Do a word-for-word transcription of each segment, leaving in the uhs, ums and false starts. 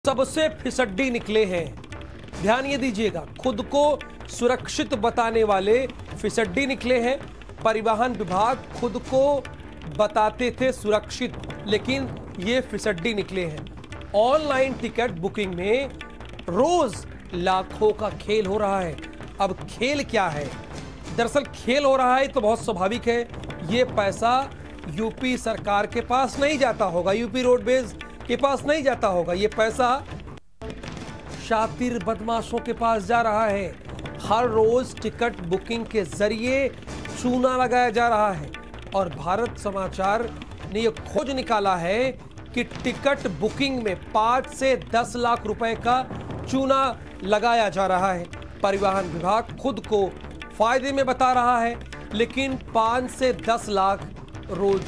सबसे फिसड्डी निकले हैं। ध्यान ये दीजिएगा, खुद को सुरक्षित बताने वाले फिसड्डी निकले हैं। परिवहन विभाग खुद को बताते थे सुरक्षित, लेकिन ये फिसड्डी निकले हैं। ऑनलाइन टिकट बुकिंग में रोज लाखों का खेल हो रहा है। अब खेल क्या है? दरअसल खेल हो रहा है तो बहुत स्वाभाविक है, ये पैसा यूपी सरकार के पास नहीं जाता होगा, यूपी रोडवेज के पास नहीं जाता होगा। ये पैसा शातिर बदमाशों के पास जा रहा है। हर रोज टिकट बुकिंग के जरिए चूना लगाया जा रहा है। और भारत समाचार ने यह खोज निकाला है कि टिकट बुकिंग में पांच से दस लाख रुपए का चूना लगाया जा रहा है। परिवहन विभाग खुद को फायदे में बता रहा है, लेकिन पांच से दस लाख रोज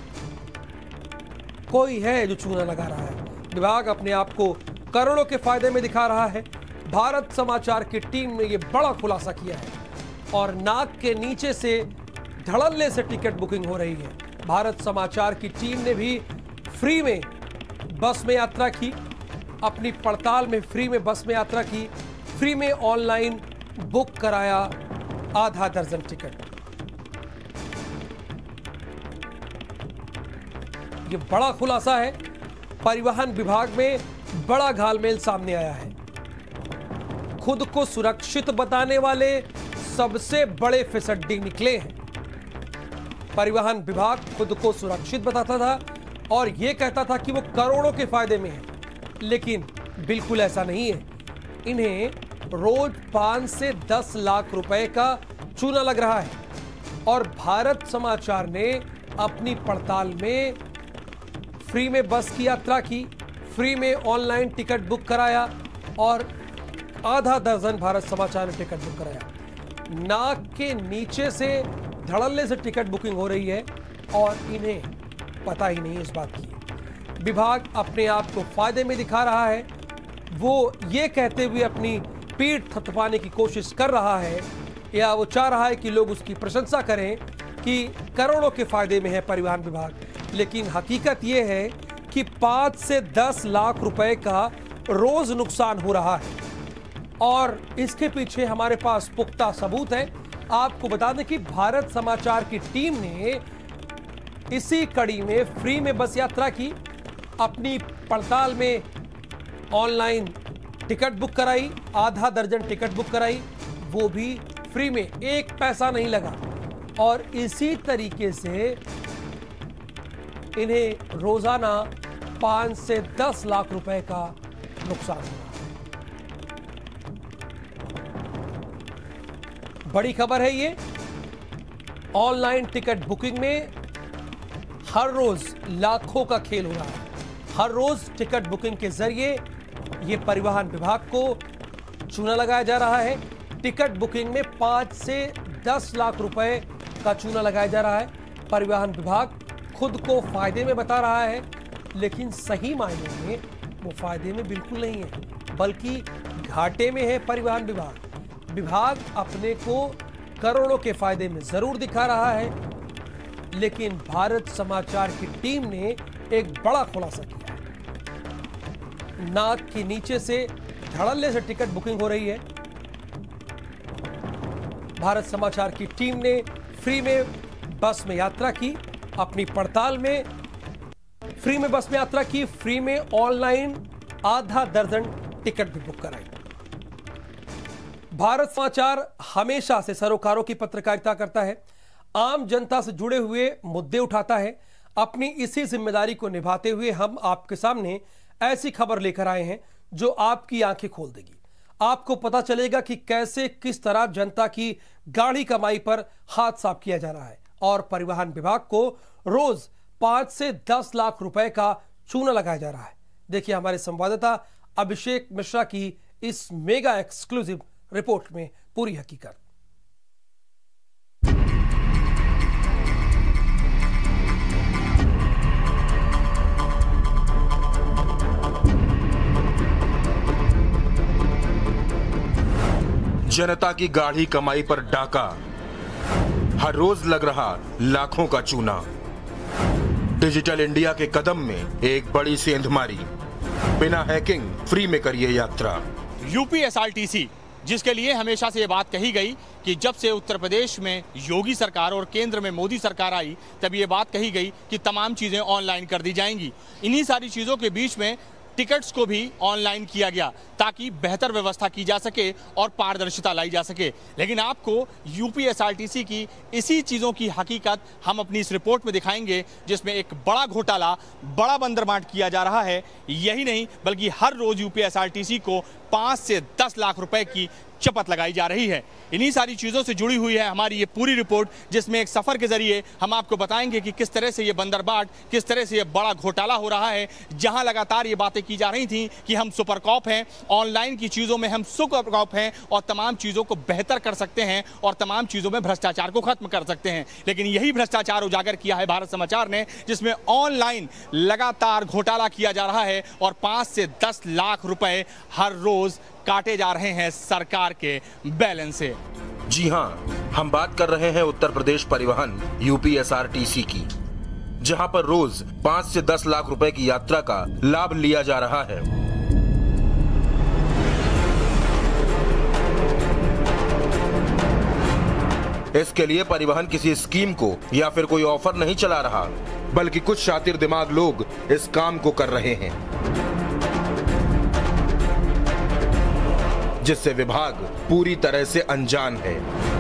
कोई है जो चूना लगा रहा है। विभाग अपने आप को करोड़ों के फायदे में दिखा रहा है। भारत समाचार की टीम ने यह बड़ा खुलासा किया है और नाक के नीचे से धड़ल्ले से टिकट बुकिंग हो रही है। भारत समाचार की टीम ने भी फ्री में बस में यात्रा की, अपनी पड़ताल में फ्री में बस में यात्रा की, फ्री में ऑनलाइन बुक कराया आधा दर्जन टिकट। ये बड़ा खुलासा है। परिवहन विभाग में बड़ा घालमेल सामने आया है। खुद को सुरक्षित बताने वाले सबसे बड़े फिसड्डी निकले हैं। परिवहन विभाग खुद को सुरक्षित बताता था और यह कहता था कि वो करोड़ों के फायदे में है, लेकिन बिल्कुल ऐसा नहीं है। इन्हें रोज पांच से दस लाख रुपए का चूना लग रहा है। और भारत समाचार ने अपनी पड़ताल में फ्री में बस की यात्रा की, फ्री में ऑनलाइन टिकट बुक कराया और आधा दर्जन भारत समाचार ने टिकट बुक कराया। नाक के नीचे से धड़ल्ले से टिकट बुकिंग हो रही है और इन्हें पता ही नहीं इस बात की। विभाग अपने आप को फायदे में दिखा रहा है। वो ये कहते हुए अपनी पीठ थपथपाने की कोशिश कर रहा है, या वो चाह रहा है कि लोग उसकी प्रशंसा करें कि करोड़ों के फायदे में है परिवहन विभाग। लेकिन हकीकत यह है कि पांच से दस लाख रुपए का रोज नुकसान हो रहा है और इसके पीछे हमारे पास पुख्ता सबूत है। आपको बता दें कि भारत समाचार की टीम ने इसी कड़ी में फ्री में बस यात्रा की, अपनी पड़ताल में ऑनलाइन टिकट बुक कराई, आधा दर्जन टिकट बुक कराई, वो भी फ्री में, एक पैसा नहीं लगा। और इसी तरीके से इन्हें रोजाना पांच से दस लाख रुपए का नुकसान हो रहा है। बड़ी खबर है ये। ऑनलाइन टिकट बुकिंग में हर रोज लाखों का खेल हो रहा है। हर रोज टिकट बुकिंग के जरिए ये परिवहन विभाग को चूना लगाया जा रहा है। टिकट बुकिंग में पांच से दस लाख रुपए का चूना लगाया जा रहा है। परिवहन विभाग खुद को फायदे में बता रहा है, लेकिन सही मायने में वो फायदे में बिल्कुल नहीं है, बल्कि घाटे में है परिवहन विभाग। विभाग अपने को करोड़ों के फायदे में जरूर दिखा रहा है, लेकिन भारत समाचार की टीम ने एक बड़ा खुलासा किया है। नाक के नीचे से धड़ल्ले से टिकट बुकिंग हो रही है। भारत समाचार की टीम ने फ्री में बस में यात्रा की, अपनी पड़ताल में फ्री में बस में यात्रा की, फ्री में ऑनलाइन आधा दर्जन टिकट भी बुक कराई। भारत समाचार हमेशा से सरोकारों की पत्रकारिता करता है, आम जनता से जुड़े हुए मुद्दे उठाता है। अपनी इसी जिम्मेदारी को निभाते हुए हम आपके सामने ऐसी खबर लेकर आए हैं जो आपकी आंखें खोल देगी। आपको पता चलेगा कि कैसे किस तरह जनता की गाढ़ी कमाई पर हाथ साफ किया जा रहा है और परिवहन विभाग को रोज पांच से दस लाख रुपए का चूना लगाया जा रहा है। देखिए हमारे संवाददाता अभिषेक मिश्रा की इस मेगा एक्सक्लूसिव रिपोर्ट में पूरी हकीकत। जनता की गाढ़ी कमाई पर डाका, हर रोज लग रहा लाखों का चूना। डिजिटल इंडिया के कदम में एक बड़ी सेंधमारी। बिना हैकिंग फ्री में करिए यात्रा। यूपी एसआरटीसी, जिसके लिए हमेशा से ये बात कही गई कि जब से उत्तर प्रदेश में योगी सरकार और केंद्र में मोदी सरकार आई तब ये बात कही गई कि तमाम चीज़ें ऑनलाइन कर दी जाएंगी। इन्हीं सारी चीज़ों के बीच में टिकट्स को भी ऑनलाइन किया गया ताकि बेहतर व्यवस्था की जा सके और पारदर्शिता लाई जा सके। लेकिन आपको यूपी एसआरटीसी की इसी चीज़ों की हकीकत हम अपनी इस रिपोर्ट में दिखाएंगे, जिसमें एक बड़ा घोटाला, बड़ा बंदरमाट किया जा रहा है। यही नहीं बल्कि हर रोज यूपी एसआरटीसी को पाँच से दस लाख रुपए की चपत लगाई जा रही है। इन्हीं सारी चीज़ों से जुड़ी हुई है हमारी ये पूरी रिपोर्ट, जिसमें एक सफ़र के जरिए हम आपको बताएंगे कि किस तरह से ये बंदरबाट, किस तरह से ये बड़ा घोटाला हो रहा है। जहां लगातार ये बातें की जा रही थी कि हम सुपर कॉप हैं, ऑनलाइन की चीज़ों में हम सुपर कॉप हैं और तमाम चीज़ों को बेहतर कर सकते हैं और तमाम चीज़ों में भ्रष्टाचार को खत्म कर सकते हैं। लेकिन यही भ्रष्टाचार उजागर किया है भारत समाचार ने, जिसमें ऑनलाइन लगातार घोटाला किया जा रहा है और पाँच से दस लाख रुपए हर रोज काटे जा रहे हैं सरकार के बैलेंस से। जी हाँ, हम बात कर रहे हैं उत्तर प्रदेश परिवहन यूपी एसआरटीसी की, जहां पर रोज पाँच से दस लाख रुपए की यात्रा का लाभ लिया जा रहा है। इसके लिए परिवहन किसी स्कीम को या फिर कोई ऑफर नहीं चला रहा, बल्कि कुछ शातिर दिमाग लोग इस काम को कर रहे हैं, जिससे विभाग पूरी तरह से अनजान है।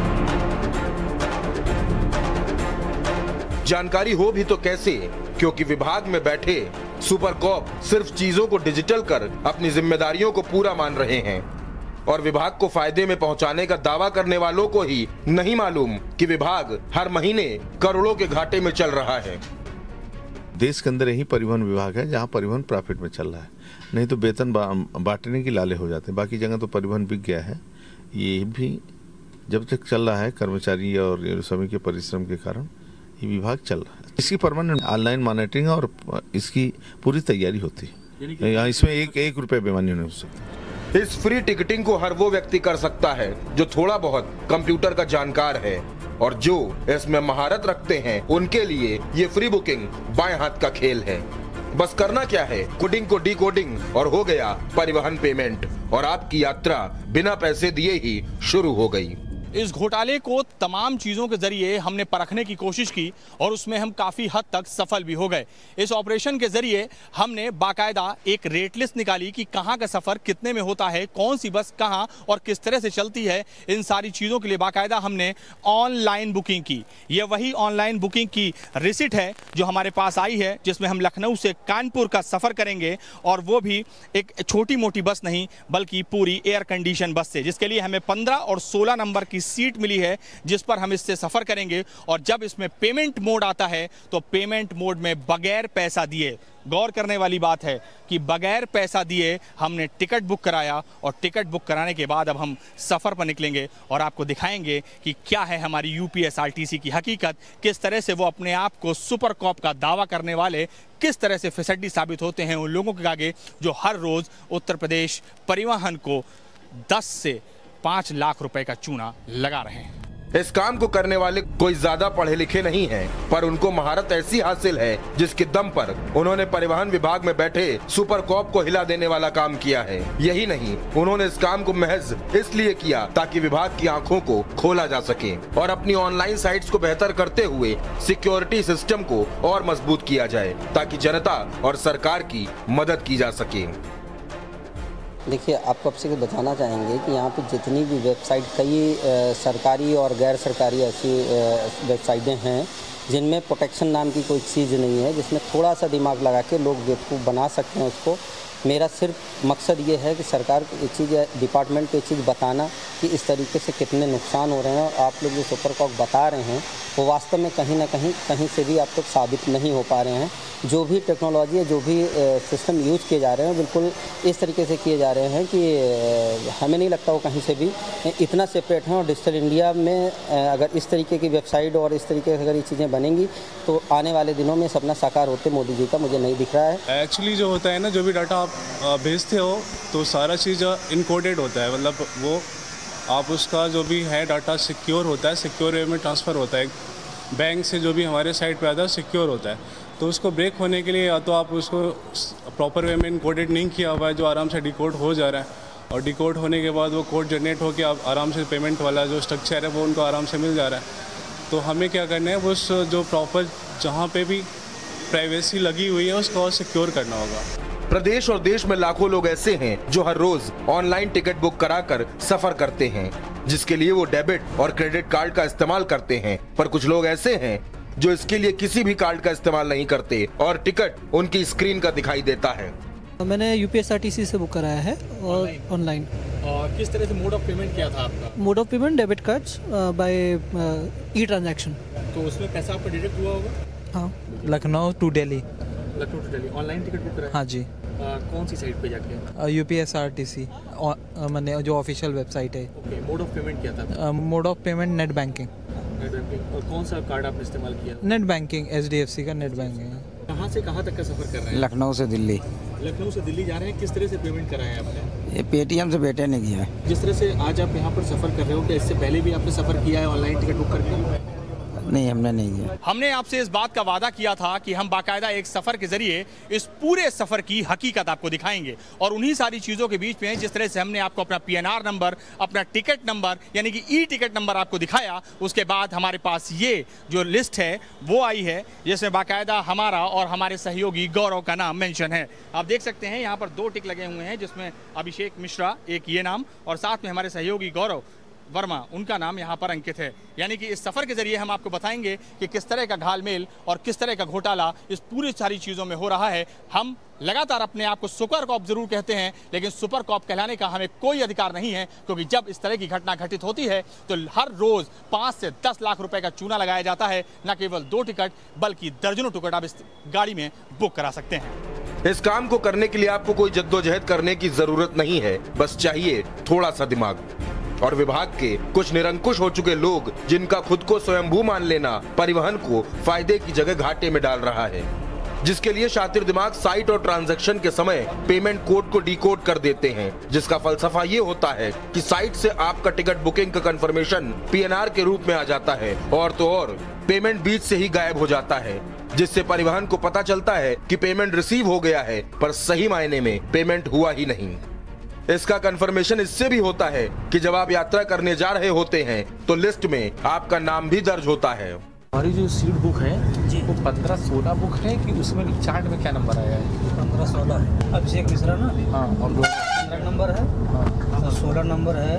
जानकारी हो भी तो कैसे, क्योंकि विभाग में बैठे सुपर कॉप सिर्फ चीजों को डिजिटल कर अपनी जिम्मेदारियों को पूरा मान रहे हैं और विभाग को फायदे में पहुंचाने का दावा करने वालों को ही नहीं मालूम कि विभाग हर महीने करोड़ों के घाटे में चल रहा है। देश के अंदर यही परिवहन विभाग है जहां परिवहन प्रॉफिट में चल रहा है, नहीं तो वेतन बांटने की लाले हो जाते हैं। बाकी जगह तो परिवहन बिक गया है। ये भी जब तक चल रहा है कर्मचारी और समय के परिश्रम के कारण ये विभाग चल रहा है। इसकी परमानेंट ऑनलाइन मॉनिटरिंग और इसकी पूरी तैयारी होती है। यहाँ इसमें एक एक रुपये बेईमानी नहीं हो सकती। इस फ्री टिकटिंग को हर वो व्यक्ति कर सकता है जो थोड़ा बहुत कंप्यूटर का जानकार है, और जो इसमें महारत रखते हैं उनके लिए ये फ्री बुकिंग बाएं हाथ का खेल है। बस करना क्या है, कोडिंग को डीकोडिंग और हो गया परिवहन पेमेंट, और आपकी यात्रा बिना पैसे दिए ही शुरू हो गई। इस घोटाले को तमाम चीज़ों के जरिए हमने परखने की कोशिश की और उसमें हम काफ़ी हद तक सफल भी हो गए। इस ऑपरेशन के जरिए हमने बाकायदा एक रेट लिस्ट निकाली कि कहाँ का सफ़र कितने में होता है, कौन सी बस कहाँ और किस तरह से चलती है। इन सारी चीज़ों के लिए बाकायदा हमने ऑनलाइन बुकिंग की। यह वही ऑनलाइन बुकिंग की रिसिट है जो हमारे पास आई है, जिसमें हम लखनऊ से कानपुर का सफ़र करेंगे, और वो भी एक छोटी मोटी बस नहीं बल्कि पूरी एयर कंडीशन बस से, जिसके लिए हमें पंद्रह और सोलह नंबर की सीट मिली है, जिस पर हम इससे सफर करेंगे। और जब इसमें पेमेंट मोड आता है तो पेमेंट मोड में बगैर पैसा दिए, गौर करने वाली बात है कि बगैर पैसा दिए हमने टिकट बुक कराया, और टिकट बुक कराने के बाद अब हम सफ़र पर निकलेंगे और आपको दिखाएंगे कि क्या है हमारी यूपी एसआरटीसी की हकीकत, किस तरह से वो अपने आप को सुपर कॉप का दावा करने वाले किस तरह से फिसड्डी साबित होते हैं उन लोगों के आगे जो हर रोज़ उत्तर प्रदेश परिवहन को दस से पाँच लाख रुपए का चूना लगा रहे हैं। इस काम को करने वाले कोई ज्यादा पढ़े लिखे नहीं हैं, पर उनको महारत ऐसी हासिल है जिसके दम पर उन्होंने परिवहन विभाग में बैठे सुपर कॉप को हिला देने वाला काम किया है। यही नहीं, उन्होंने इस काम को महज इसलिए किया ताकि विभाग की आंखों को खोला जा सके और अपनी ऑनलाइन साइट्स को बेहतर करते हुए सिक्योरिटी सिस्टम को और मजबूत किया जाए, ताकि जनता और सरकार की मदद की जा सके। देखिए, आपको आपसे बताना चाहेंगे कि यहाँ पे जितनी भी वेबसाइट, कई आ, सरकारी और गैर सरकारी ऐसी वेबसाइटें हैं जिनमें प्रोटेक्शन नाम की कोई चीज़ नहीं है, जिसमें थोड़ा सा दिमाग लगा के लोग बेवकूफ़ बना सकते हैं उसको। मेरा सिर्फ मकसद ये है कि सरकार को ये चीज़, डिपार्टमेंट को ये चीज़ बताना कि इस तरीके से कितने नुकसान हो रहे हैं, और आप लोग जो सुपर कॉप बता रहे हैं वो वास्तव में कहीं ना कहीं कहीं से भी आप तक साबित नहीं हो पा रहे हैं। जो भी टेक्नोलॉजी है, जो भी सिस्टम यूज़ किए जा रहे हैं, बिल्कुल इस तरीके से किए जा रहे हैं कि हमें नहीं लगता वो कहीं से भी इतना सेपरेट हैं। और डिजिटल इंडिया में अगर इस तरीके की वेबसाइट और इस तरीके से अगर ये चीज़ें बनेंगी तो आने वाले दिनों में सपना साकार होते मोदी जी का मुझे नहीं दिख रहा है। एक्चुअली जो होता है ना, जो भी डाटा आप भेजते हो तो सारा चीज़ इनकोडेड होता है, मतलब वो आप उसका जो भी है डाटा सिक्योर होता है, सिक्योर वे में ट्रांसफ़र होता है। बैंक से जो भी हमारे साइट पे आता है सिक्योर होता है। तो उसको ब्रेक होने के लिए या तो आप उसको प्रॉपर वे में इनकोडेड नहीं किया हुआ है जो आराम से डिकोड हो जा रहा है, और डिकोड होने के बाद वो कोड जनरेट होकर आप आराम से पेमेंट वाला जो स्ट्रक्चर है वो उनको आराम से मिल जा रहा है। तो हमें क्या करना है, वो उस जो प्रॉपर जहाँ पे भी प्राइवेसी लगी हुई है उसको और सिक्योर करना होगा। प्रदेश और देश में लाखों लोग ऐसे हैं जो हर रोज ऑनलाइन टिकट बुक कराकर सफर करते हैं, जिसके लिए वो डेबिट और क्रेडिट कार्ड का इस्तेमाल करते हैं। पर कुछ लोग ऐसे हैं जो इसके लिए किसी भी कार्ड का इस्तेमाल नहीं करते और टिकट उनकी स्क्रीन का दिखाई देता है। मैंने यूपीएसआरटीसी से बुक कराया है और ऑनलाइन। और किस तरह से मोड ऑफ पेमेंट क्या था आपका? Mode of payment debit cards by e transaction. तो उसमें पैसा आपका डिडक्ट हुआ होगा? हाँ। Lucknow to Delhi. Lucknow to Delhi online ticket book कराया? हाँ जी। आ, कौन सी साइट पे जाके? यूपीएसआरटीसी मैंने जो ऑफिशियल वेबसाइट है। ओके, मोड ऑफ पेमेंट क्या था? Mode of payment net banking. Net banking. और कौन सा कार्ड आपने इस्तेमाल किया? नेट बैंकिंग, एचडीएफसी का नेट बैंकिंग। कहाँ से कहाँ तक का सफर कर रहे हैं? लखनऊ से दिल्ली। लखनऊ से दिल्ली जा रहे हैं, किस तरह से पेमेंट कराया है आपने? ये पेटीएम से बेटे ने किया है। जिस तरह से आज आप यहाँ पर सफर कर रहे हो, क्या इससे पहले भी आपने सफर किया है ऑनलाइन टिकट बुक करके? नहीं, हमने नहीं किया। हमने आपसे इस बात का वादा किया था कि हम बाकायदा एक सफर के जरिए इस पूरे सफर की हकीकत आपको दिखाएंगे, और उन्हीं सारी चीजों के बीच में जिस तरह से हमने आपको अपना पीएनआर नंबर, अपना टिकट नंबर यानी कि ई टिकट नंबर आपको दिखाया, उसके बाद हमारे पास ये जो लिस्ट है वो आई है जिसमें बाकायदा हमारा और हमारे सहयोगी गौरव का नाम मेंशन है। आप देख सकते हैं यहाँ पर दो टिक लगे हुए हैं, जिसमें अभिषेक मिश्रा एक ये नाम और साथ में हमारे सहयोगी गौरव वर्मा उनका नाम यहाँ पर अंकित है। यानी कि इस सफ़र के जरिए हम आपको बताएंगे कि किस तरह का घालमेल और किस तरह का घोटाला इस पूरी सारी चीज़ों में हो रहा है। हम लगातार अपने आप को सुपर कॉप जरूर कहते हैं, लेकिन सुपर कॉप कहलाने का हमें कोई अधिकार नहीं है, क्योंकि जब इस तरह की घटना घटित होती है तो हर रोज़ पाँच से दस लाख रुपए का चूना लगाया जाता है। न केवल दो टिकट बल्कि दर्जनों टिकट आप इस गाड़ी में बुक करा सकते हैं। इस काम को करने के लिए आपको कोई जद्दोजहद करने की जरूरत नहीं है, बस चाहिए थोड़ा सा दिमाग। और विभाग के कुछ निरंकुश हो चुके लोग, जिनका खुद को स्वयंभू मान लेना परिवहन को फायदे की जगह घाटे में डाल रहा है, जिसके लिए शातिर दिमाग साइट और ट्रांजैक्शन के समय पेमेंट कोड को डिकोड कर देते हैं, जिसका फलसफा ये होता है कि साइट से आपका टिकट बुकिंग का कंफर्मेशन पीएनआर के रूप में आ जाता है, और तो और पेमेंट बीच से ही गायब हो जाता है, जिससे परिवहन को पता चलता है कि पेमेंट रिसीव हो गया है, पर सही मायने में पेमेंट हुआ ही नहीं। इसका कंफर्मेशन इससे भी होता है कि जब आप यात्रा करने जा रहे होते हैं तो लिस्ट में आपका नाम भी दर्ज होता है। हमारी जो सीट बुक है वो पंद्रह सोलह बुक है कि उसमें चार्ट में क्या नंबर आया है? पंद्रह सोलह है। अभिषेक मिश्रा ना? हाँ। और दो पंद्रह नंबर है। हाँ। सोलह नंबर है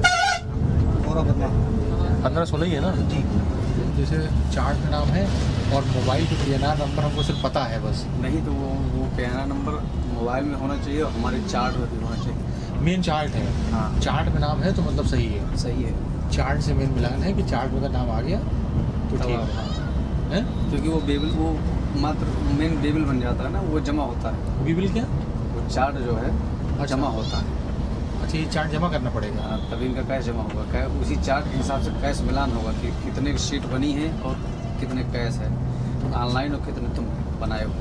और पंद्रह सोलह ही है ना जी। जैसे चार्ट में नाम है और मोबाइल के पीएनआर नंबर हमको सिर्फ पता है बस। नहीं तो वो वो पीएनआर नंबर मोबाइल में होना चाहिए और हमारे चार्ट में भी होना चाहिए। मेन चार्ट है। हाँ। चार्ट में नाम है तो मतलब सही है। सही है। चार्ट से मेन मिलान है कि चार्ट में अगर नाम आ गया तो ठीक है, क्योंकि वो बेबल वो मात्र मेन बेबल बन जाता है ना, वो जमा होता है। बेबल क्या? वो चार्ट जो है अच्छा। जमा होता है। अच्छा, ये चार्ट जमा करना पड़ेगा? हाँ, तभी इनका कैश जमा होगा। कैश उसी चार्ट के हिसाब से कैश मिलान होगा कि कितने की शीट बनी है और कितने कैश है ऑनलाइन और कितने तुम बनाए हो।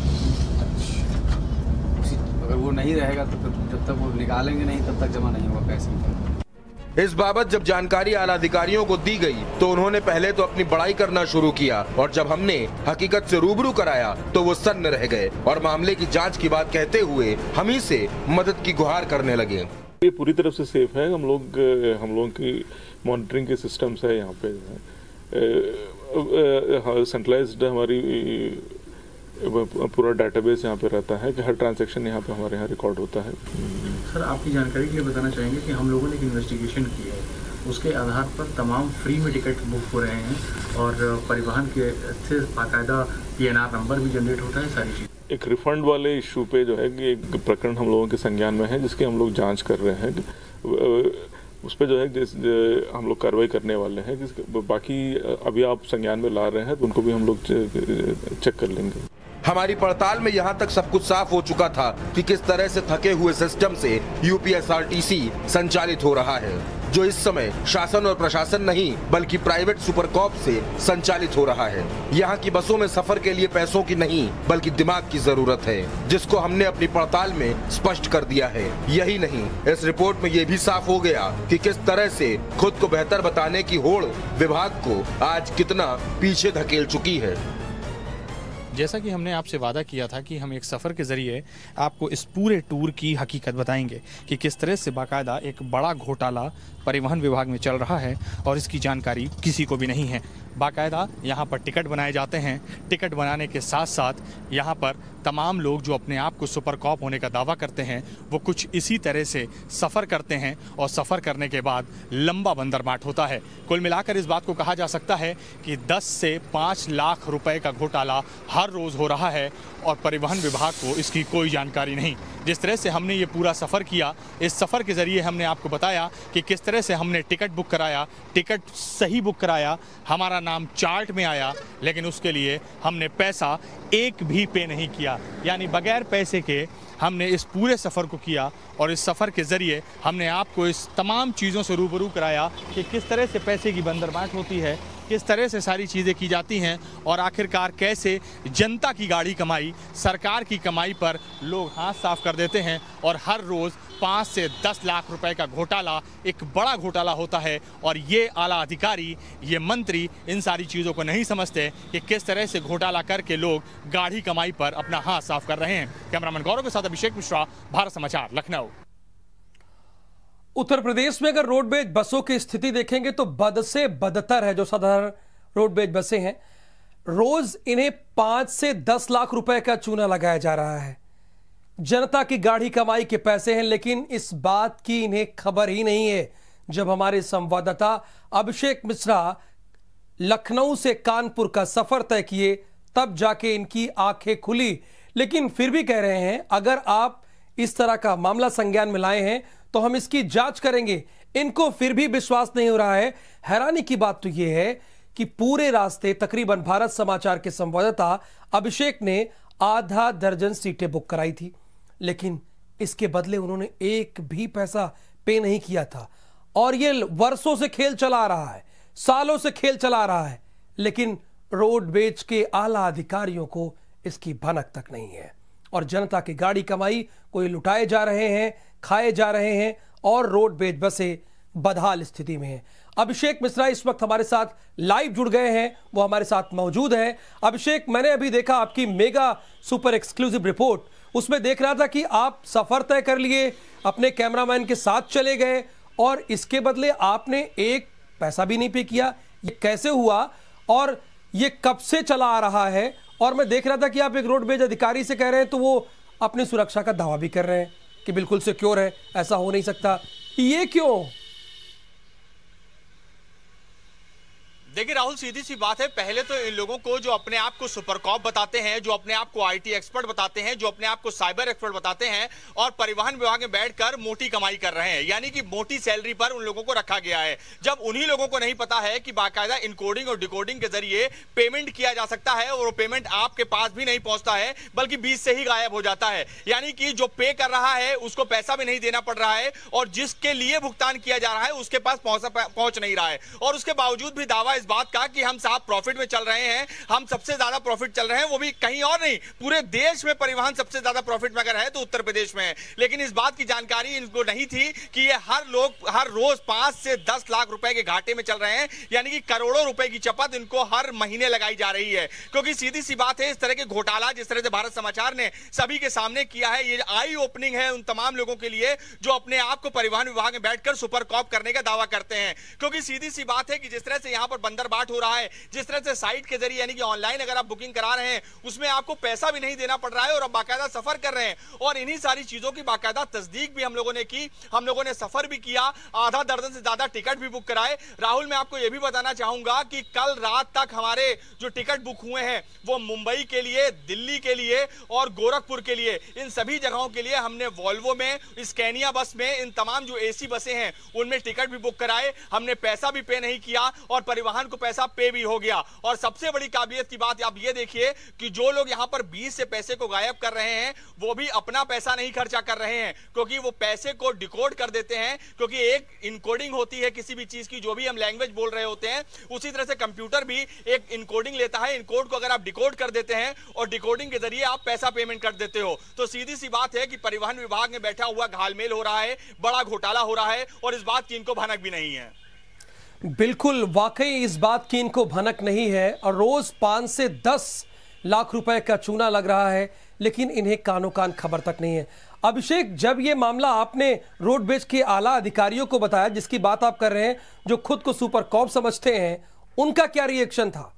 उसी अगर वो नहीं रहेगा तो फिर जब तक वो निकालेंगे नहीं तब तक जमा नहीं होगा कैश। इस बाबत जब जानकारी आला अधिकारियों को दी गई तो उन्होंने पहले तो अपनी बड़ाई करना शुरू किया, और जब हमने हकीकत से रूबरू कराया तो वो सन्न रह गए और मामले की जांच की बात कहते हुए हम ही से मदद की गुहार करने लगे। ये पूरी तरफ से सेफ है। हम लोग हम लोगों की मॉनिटरिंग के सिस्टम्स है यहाँ पे, सेंट्रलाइज्ड हमारी पूरा डाटाबेस यहाँ पे रहता है कि हर ट्रांजैक्शन यहाँ पे हमारे यहाँ रिकॉर्ड होता है। सर, आपकी जानकारी के लिए बताना चाहेंगे कि हम लोगों ने एक इन्वेस्टिगेशन की है, उसके आधार पर तमाम फ्री में टिकट बुक हो रहे हैं और परिवहन के से बाकायदा पीएनआर नंबर भी जनरेट होता है, सारी चीज़। एक रिफंड वाले इशू पे जो है कि एक प्रकरण हम लोगों के संज्ञान में है, जिसकी हम लोग जांच कर रहे हैं। उस पर जो है जिस हम लोग कार्रवाई करने वाले हैं। बाकी अभी आप संज्ञान में ला रहे हैं तो उनको भी हम लोग चेक कर लेंगे। हमारी पड़ताल में यहाँ तक सब कुछ साफ हो चुका था कि किस तरह से थके हुए सिस्टम से यूपीएसआरटीसी संचालित हो रहा है, जो इस समय शासन और प्रशासन नहीं बल्कि प्राइवेट सुपरकॉप से संचालित हो रहा है। यहाँ की बसों में सफर के लिए पैसों की नहीं बल्कि दिमाग की जरूरत है, जिसको हमने अपनी पड़ताल में स्पष्ट कर दिया है। यही नहीं, इस रिपोर्ट में ये भी साफ हो गया कि किस तरह से खुद को बेहतर बताने की होड़ विभाग को आज कितना पीछे धकेल चुकी है। जैसा कि हमने आपसे वादा किया था कि हम एक सफ़र के ज़रिए आपको इस पूरे टूर की हकीकत बताएंगे कि किस तरह से बाकायदा एक बड़ा घोटाला परिवहन विभाग में चल रहा है और इसकी जानकारी किसी को भी नहीं है। बाकायदा यहाँ पर टिकट बनाए जाते हैं। टिकट बनाने के साथ साथ यहाँ पर तमाम लोग जो अपने आप को सुपर कॉप होने का दावा करते हैं वो कुछ इसी तरह से सफ़र करते हैं और सफ़र करने के बाद लंबा बंदरबाट होता है। कुल मिलाकर इस बात को कहा जा सकता है कि दस से पाँच लाख रुपए का घोटाला हर रोज़ हो रहा है और परिवहन विभाग को इसकी कोई जानकारी नहीं। जिस तरह से हमने ये पूरा सफ़र किया, इस सफ़र के ज़रिए हमने आपको बताया कि किस तरह से हमने टिकट बुक कराया, टिकट सही बुक कराया, हमारा नाम चार्ट में आया, लेकिन उसके लिए हमने पैसा एक भी पे नहीं किया। यानी बगैर पैसे के हमने इस पूरे सफ़र को किया और इस सफ़र के ज़रिए हमने आपको इस तमाम चीज़ों से रूबरू कराया कि किस तरह से पैसे की बंदरबाट होती है, किस तरह से सारी चीज़ें की जाती हैं और आखिरकार कैसे जनता की गाड़ी कमाई, सरकार की कमाई पर लोग हाथ साफ कर देते हैं और हर रोज़ पाँच से दस लाख रुपए का घोटाला एक बड़ा घोटाला होता है। और ये आला अधिकारी, ये मंत्री इन सारी चीज़ों को नहीं समझते कि किस तरह से घोटाला करके लोग गाड़ी कमाई पर अपना हाथ साफ कर रहे हैं। कैमरामैन गौरव के साथ अभिषेक मिश्रा, भारत समाचार, लखनऊ। उत्तर प्रदेश में अगर रोडवेज बसों की स्थिति देखेंगे तो बद से बदतर है। जो साधारण रोडवेज बसें हैं, रोज इन्हें पांच से दस लाख रुपए का चूना लगाया जा रहा है। जनता की गाढ़ी कमाई के पैसे हैं, लेकिन इस बात की इन्हें खबर ही नहीं है। जब हमारे संवाददाता अभिषेक मिश्रा लखनऊ से कानपुर का सफर तय किए तब जाके इनकी आंखें खुली। लेकिन फिर भी कह रहे हैं अगर आप इस तरह का मामला संज्ञान में लाए हैं तो हम इसकी जांच करेंगे। इनको फिर भी विश्वास नहीं हो रहा है। हैरानी की बात तो यह है कि पूरे रास्ते तकरीबन भारत समाचार के संवाददाता अभिषेक ने आधा दर्जन सीटें बुक कराई थी, लेकिन इसके बदले उन्होंने एक भी पैसा पे नहीं किया था। और यह वर्षों से खेल चला आ रहा है, सालों से खेल चला आ रहा है, लेकिन रोडवेज के आला अधिकारियों को इसकी भनक तक नहीं है। और जनता की गाड़ी कमाई कोई लुटाए जा रहे हैं, खाए जा रहे हैं और रोडवेज बसें बदहाल स्थिति में हैं। अभिषेक मिश्रा इस वक्त हमारे साथ लाइव जुड़ गए हैं, वो हमारे साथ मौजूद हैं। अभिषेक, मैंने अभी देखा आपकी मेगा सुपर एक्सक्लूसिव रिपोर्ट, उसमें देख रहा था कि आप सफर तय कर लिए, अपने कैमरामैन के साथ चले गए और इसके बदले आपने एक पैसा भी नहीं पे किया। ये कैसे हुआ और ये कब से चला आ रहा है? और मैं देख रहा था कि आप एक रोडवेज अधिकारी से कह रहे हैं तो वो अपनी सुरक्षा का दावा भी कर रहे हैं कि बिल्कुल सिक्योर है, ऐसा हो नहीं सकता। ये क्यों? देखिए राहुल, सीधी सी बात है, पहले तो इन लोगों को जो अपने आप को सुपर कॉप बताते हैं, जो अपने आप को आईटी एक्सपर्ट बताते हैं, जो अपने आप को साइबर एक्सपर्ट बताते हैं और परिवहन विभाग में बैठकर मोटी कमाई कर रहे हैं, यानी कि मोटी सैलरी पर उन लोगों को रखा गया है। जब उन्हीं लोगों को नहीं पता है कि बाकायदा इनकोडिंग और डिकोडिंग के जरिए पेमेंट किया जा सकता है और वो पेमेंट आपके पास भी नहीं पहुंचता है बल्कि बीच से ही गायब हो जाता है। यानी कि जो पे कर रहा है उसको पैसा भी नहीं देना पड़ रहा है और जिसके लिए भुगतान किया जा रहा है उसके पास पहुंच नहीं रहा है। और उसके बावजूद भी दावा इस बात का कि हम साहब प्रॉफिट में चल रहे हैं, हम सबसे ज्यादा प्रॉफिट चल रहे हैं, वो भी कहीं और नहीं, पूरे देश में परिवहन सबसे ज्यादा प्रॉफिट में अगर है तो उत्तर प्रदेश में है। लेकिन इस बात की जानकारी इनको नहीं थी कि ये हर लोग हर रोज पांच से दस लाख रुपए के घाटे में चल रहे हैं, यानी कि करोड़ों रुपए की चपत इनको हर महीने लगाई जा रही है। क्योंकि सीधी सी बात है, इस तरह के घोटाला जिस तरह से भारत समाचार ने सभी के सामने किया है, ये आई ओपनिंग है उन तमाम लोगों के लिए जो अपने आप को परिवहन विभाग में बैठकर सुपर कॉप करने का दावा करते हैं। क्योंकि सीधी सी बात है कि जिस तरह से यहां पर बंदरबाट हो रहा है, जिस तरह से साइट के जरिए यानी कि ऑनलाइन अगर आप बुकिंग करा रहे हैं उसमें आपको पैसा भी नहीं देना पड़ रहा है और अब बाकायदा सफर कर रहे हैं। और इन्हीं सारी चीजों की बाकायदा तस्दीक भी हम लोगों ने की, हम लोगों ने सफर भी किया, आधा दर्जन से ज्यादा टिकट भी बुक कराए। राहुल, मैं आपको यह भी बताना चाहूंगा कि कल रात तक हमारे जो टिकट बुक हुए हैं वो मुंबई के लिए, दिल्ली के लिए और गोरखपुर के लिए, इन सभी जगहों के लिए हमने वॉल्वो में, स्कैनिया बस में, इन तमाम जो एसी बसें हैं उनमें टिकट भी बुक कराए। हमने पैसा भी पे नहीं किया और परिवहन को पैसा पे भी हो गया। और सबसे बड़ी काबिलियत की बात आप ये देखिए कि जो लोग यहां पर बीस से पैसे को गायब कर रहे हैं वो भी अपना पैसा नहीं खर्चा कर रहे हैं, क्योंकि वो पैसे को डिकोड कर देते हैं। क्योंकि एक इनकोडिंग होती है किसी भी चीज की, जो भी हम लैंग्वेज बोल रहे होते हैं उसी तरह से कंप्यूटर भी एक इनकोडिंग लेता है। इनकोड को अगर आप डिकोड कर देते हैं और डिकोडिंग के जरिए आप पैसा पेमेंट कर देते हो, तो सीधी सी बात है कि परिवहन विभाग में बैठा हुआ घालमेल हो रहा है, बड़ा घोटाला हो रहा है और इस बात की इनको भनक भी नहीं है। बिल्कुल, वाकई इस बात की इनको भनक नहीं है। और रोज पांच से दस लाख रुपए का चूना लग रहा है, लेकिन इन्हें कानो कान खबर तक नहीं है। अभिषेक, जब ये मामला आपने रोडवेज के आला अधिकारियों को बताया, जिसकी बात आप कर रहे हैं, जो खुद को सुपर कॉप समझते हैं, उनका क्या रिएक्शन था?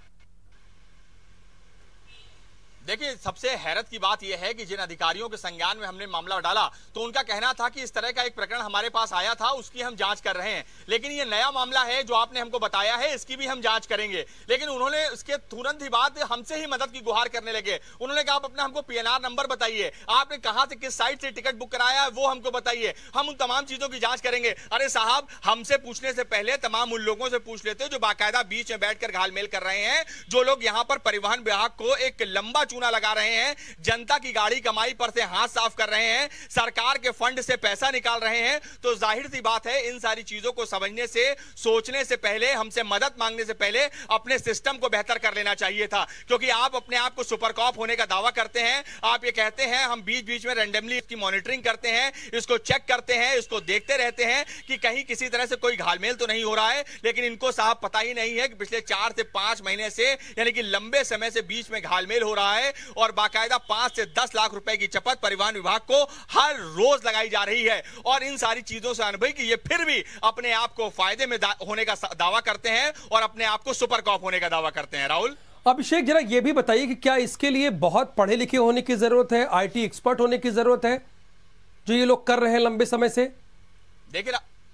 देखिए, सबसे हैरत की बात यह है कि जिन अधिकारियों के संज्ञान में हमने मामला डाला तो उनका कहना था कि इस तरह का एक प्रकरण हमारे पास आया था, उसकी हम जांच कर रहे हैं, लेकिन ये नया मामला है जो आपने हमको बताया है, इसकी भी हम जांच करेंगे। लेकिन उन्होंने उसके तुरंत ही बाद हमसे ही मदद की गुहार करने लगे। उन्होंने कहा, आप अपना हमको पीएनआर नंबर बताइए, आपने कहां से, किस साइट से टिकट बुक कराया है वो हमको बताइए, हम उन तमाम चीजों की जांच करेंगे। अरे साहब, हमसे पूछने से पहले तमाम उन लोगों से पूछ लेते जो बाकायदा बीच में बैठकर घालमेल कर रहे हैं, जो लोग यहां पर परिवहन विभाग को एक लंबा चूना लगा रहे हैं, जनता की गाड़ी कमाई पर से हाथ साफ कर रहे हैं, सरकार के फंड से पैसा निकाल रहे हैं। तो जाहिर सी बात है, इन सारी चीजों को समझने से, सोचने से पहले, हमसे मदद मांगने से पहले अपने सिस्टम को बेहतर कर लेना चाहिए था। क्योंकि आप अपने आप को सुपर कॉप होने का दावा करते हैं, आप ये कहते हैं हम बीच बीच में रैंडमली इसकी मॉनिटरिंग करते हैं, इसको चेक करते हैं, इसको देखते रहते हैं कि कहीं किसी तरह से कोई घालमेल तो नहीं हो रहा है। लेकिन इनको साहब पता ही नहीं है कि पिछले चार से पांच महीने से, यानी कि लंबे समय से बीच में घालमेल हो रहा है और बाकायदा पांच से दस लाख रुपए की चपत परिवहन विभाग को हर रोज लगाई जा रही है। और इन सारी चीजों से अनुभवी कि ये फिर भी अपने आप को फायदे में होने का दावा करते हैं और अपने आप को सुपर कॉप होने का दावा करते हैं। राहुल, अभिषेक, जरा ये भी बताइए कि क्या इसके लिए बहुत पढ़े लिखे होने की जरूरत है, आईटी एक्सपर्ट होने की जरूरत है, जो ये लोग कर रहे हैं लंबे समय से? देखिए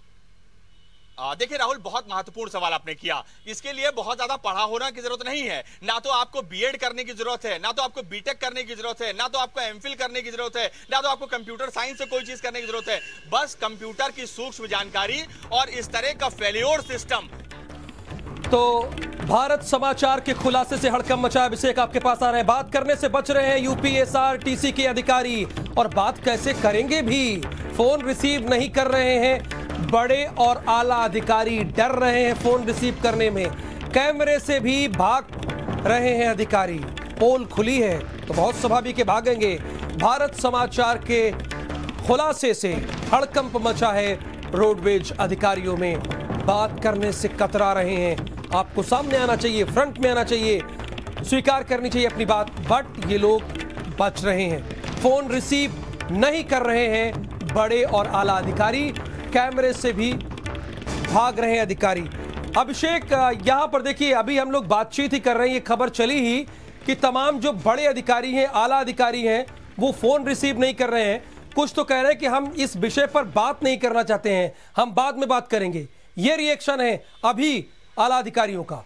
देखिए राहुल, बहुत महत्वपूर्ण सवाल आपने किया। इसके लिए बहुत ज्यादा पढ़ा होना की जरूरत नहीं है, ना तो आपको बीएड करने की जरूरत है, ना तो आपको बीटेक करने की जरूरत है, ना तो आपको एमफिल करने की जरूरत है, ना तो आपको कंप्यूटर साइंस से कोई चीज करने की जरूरत है। बस कंप्यूटर की सूक्ष्म जानकारी और इस तरह का फेल्योर सिस्टम। तो भारत समाचार के खुलासे से हड़कंप मचा। अभिषेक, आपके पास आ रहे हैं, बात करने से बच रहे हैं यूपीएसआरटीसी के अधिकारी, और बात कैसे करेंगे भी, फोन रिसीव नहीं कर रहे हैं। बड़े और आला अधिकारी डर रहे हैं फोन रिसीव करने में, कैमरे से भी भाग रहे हैं अधिकारी। पोल खुली है तो बहुत स्वाभाविक है भागेंगे। भारत समाचार के खुलासे से हड़कंप मचा है रोडवेज अधिकारियों में, बात करने से कतरा रहे हैं। आपको सामने आना चाहिए, फ्रंट में आना चाहिए, स्वीकार करनी चाहिए अपनी बात, बट ये लोग बच रहे हैं, फोन रिसीव नहीं कर रहे हैं बड़े और आला अधिकारी, कैमरे से भी भाग रहे हैं अधिकारी। अभिषेक, यहां पर देखिए, अभी हम लोग बातचीत ही कर रहे हैं, ये खबर चली ही कि तमाम जो बड़े अधिकारी हैं, आला अधिकारी हैं, वो फोन रिसीव नहीं कर रहे हैं। कुछ तो कह रहे हैं कि हम इस विषय पर बात नहीं करना चाहते हैं, हम बाद में बात करेंगे। ये रिएक्शन है अभी आला अधिकारियों का।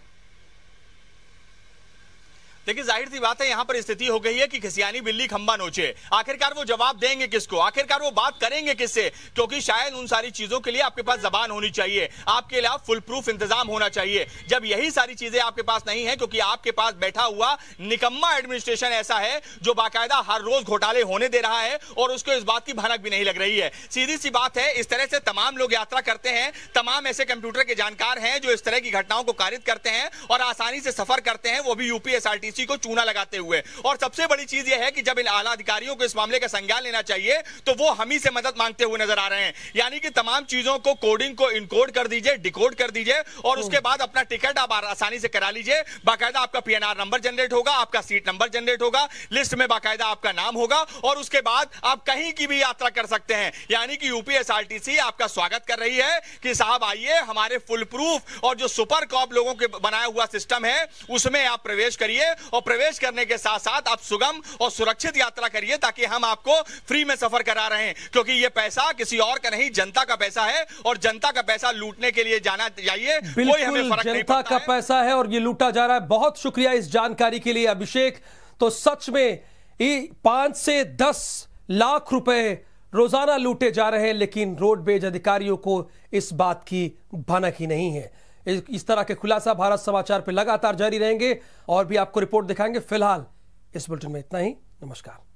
देखिए, जाहिर सी बात है, यहां पर स्थिति हो गई है कि खिसियानी बिल्ली खंबा नोचे। आखिरकार वो जवाब देंगे किसको, आखिरकार वो बात करेंगे किससे? क्योंकि शायद उन सारी चीजों के लिए आपके पास जबान होनी चाहिए, आपके लिए फुल प्रूफ इंतजाम होना चाहिए। जब यही सारी चीजें आपके पास नहीं है, क्योंकि आपके पास बैठा हुआ निकम्मा एडमिनिस्ट्रेशन ऐसा है जो बाकायदा हर रोज घोटाले होने दे रहा है और उसको इस बात की भनक भी नहीं लग रही है। सीधी सी बात है, इस तरह से तमाम लोग यात्रा करते हैं, तमाम ऐसे कंप्यूटर के जानकार हैं जो इस तरह की घटनाओं को कारित करते हैं और आसानी से सफर करते हैं, वो भी यूपीएसआरटीसी को चूना लगाते हुए। और सबसे बड़ी चीज यह है कि जब इन आला अधिकारियों को इस मामले का संज्ञान लेना चाहिए तो वो हम ही से मदद मांगते हुए नजर आ रहे हैं। यानी कि तमाम चीजों को, कोडिंग को इनकोड कर दीजिए, डिकोड कर दीजिए और उसके बाद अपना टिकट आप आसानी से करा लीजिए। बाकायदा आपका पीएनआर नंबर जनरेट होगा, आपका सीट नंबर जनरेट होगा, लिस्ट में बाकायदा आपका नाम होगा और उसके बाद आप कहीं की भी यात्रा कर सकते हैं। यानी कि यूपीएसआरटीसी आपका स्वागत कर रही है कि साहब आइए, हमारे फुल प्रूफ और जो सुपर कॉप लोगों के बनाया हुआ सिस्टम है उसमें आप प्रवेश करिए और प्रवेश करने के साथ साथ आप सुगम और सुरक्षित यात्रा करिए, ताकि हम आपको फ्री में सफर करा रहे हैं। क्योंकि ये पैसा किसी और का नहीं, जनता का पैसा है और जनता का पैसा लूटने के लिए जाना चाहिए, कोई हमें फर्क नहीं पड़ता। जनता का पैसा है और ये लूटा जा रहा है। बहुत शुक्रिया इस जानकारी के लिए अभिषेक। तो सच में पांच से दस लाख रुपए रोजाना लूटे जा रहे हैं, लेकिन रोडवेज अधिकारियों को इस बात की भनक ही नहीं है। इस तरह के खुलासा भारत समाचार पे लगातार जारी रहेंगे और भी आपको रिपोर्ट दिखाएंगे। फिलहाल इस बुलेटिन में इतना ही। नमस्कार।